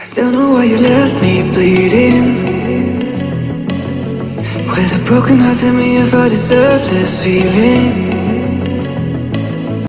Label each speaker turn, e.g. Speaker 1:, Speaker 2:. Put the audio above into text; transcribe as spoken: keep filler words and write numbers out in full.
Speaker 1: Don't know why you left me bleeding. With a broken heart, tell me if I deserve this feeling.